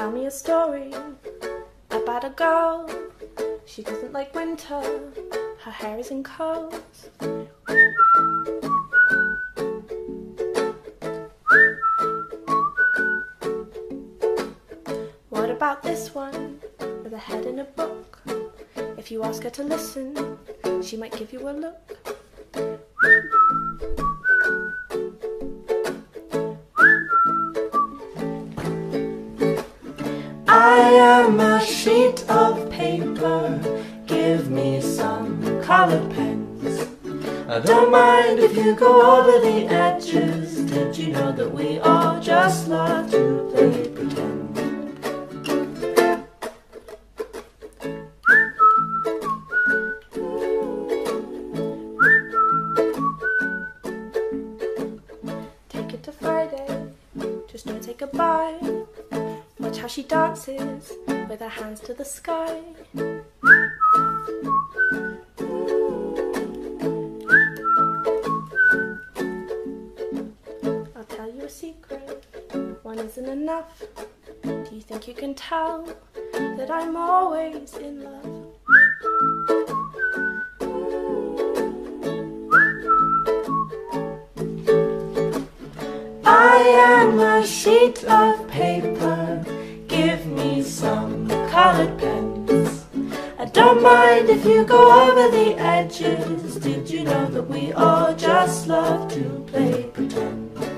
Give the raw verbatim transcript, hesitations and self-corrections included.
tell me a story about a girl. She doesn't like winter, her hair is in curls. What about this one, with a head in a book? If you ask her to listen, she might give you a look. I am a sheet of paper, give me some colored pens. I don't mind if you go over the edges. Did you know that we all just love to play pretend? Take it to Friday, just don't take a bite. Watch how she dances with her hands to the sky. I'll tell you a secret, one isn't enough. Do you think you can tell that I'm always in love? I am a sheet of paper, give me some colored pens. I don't mind if you go over the edges. Did you know that we all just love to play pretend?